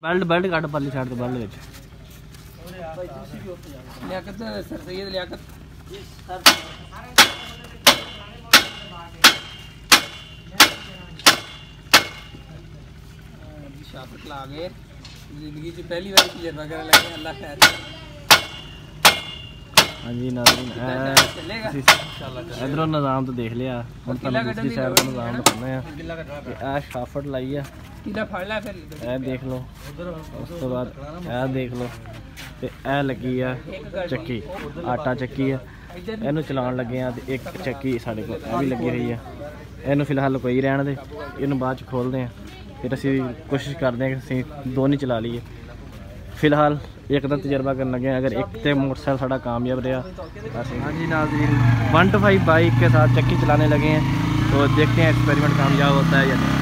Belt belt काट परली side तो बेल्ट विच लियाकत सर सैयद लियाकत शाफट ला गए जिंदगी च पहली बार तजर्बा करने लगे अल्लाह खैर। हाँ जी नाज़रीन इधरों निज़ाम तो देख लिया हम दूसरी साइड का निज़ाम दिखाने हैं कि आ शाफट लाई है ए देख लो उस तो बाद ए देख लो ते ए लगी है चक्की आटा चक्की है इनू चलान लगे हैं एक चक्की साढ़े को भी लगी रही है इनू फिलहाल कोई रहने दे इनू बाद च खोलते हैं फिर असी कोशिश करते हैं कि असी दोनों चला लीए फिलहाल एक का तजर्बा करने लगे अगर एक तो मोटरसाइकिल साड़ा कामयाब रहा। हाँ जी नाज़रीन 125 बाइक के साथ चक्की चलाने लगे हैं तो देखते हैं एक्सपेरिमेंट कामयाब होता है या नहीं।